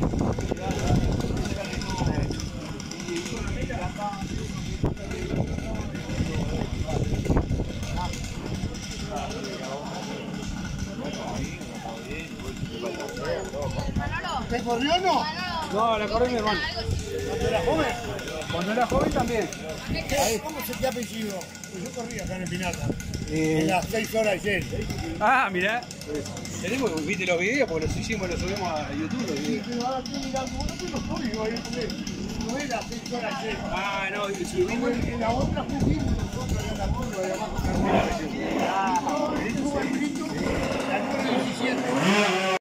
¿Te corrió o no? No, la corrí mi hermano. ¿Cuando era joven? Cuando era joven también. ¿Cómo se te ha apellido? Pues yo corría acá en Espinata. En las 6 horas ayer. Ah, mirá. Tenemos, viste los videos, porque los hicimos, los subimos a YouTube. Los Sí, videos. pero ahora estoy mirando, no tengo código ahí, porque no es las 6 horas ayer. Ah, no, subimos. En la otra pusimos nosotros en la curva de abajo. Ah, estuvo escrito la 9:17.